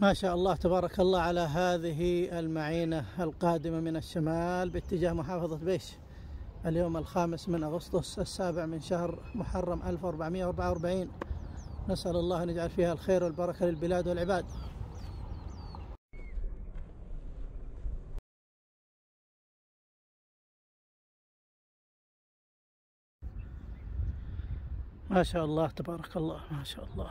ما شاء الله تبارك الله على هذه المعينة القادمة من الشمال باتجاه محافظة بيش. اليوم 5 من أغسطس 7 من شهر محرم 1444. نسأل الله أن يجعل فيها الخير والبركة للبلاد والعباد. ما شاء الله تبارك الله، ما شاء الله.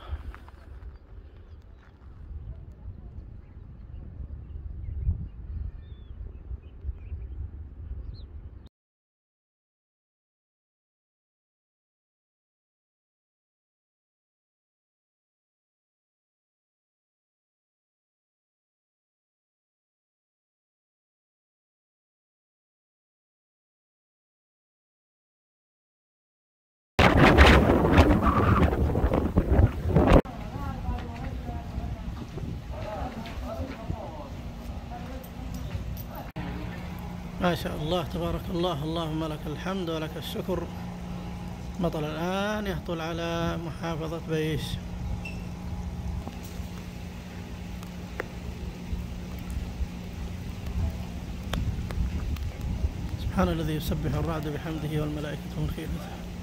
ما شاء الله تبارك الله، اللهم لك الحمد ولك الشكر. مطر الآن يهطل على محافظة بيش. سبحان الذي يسبح الرعد بحمده والملائكة من خيرته.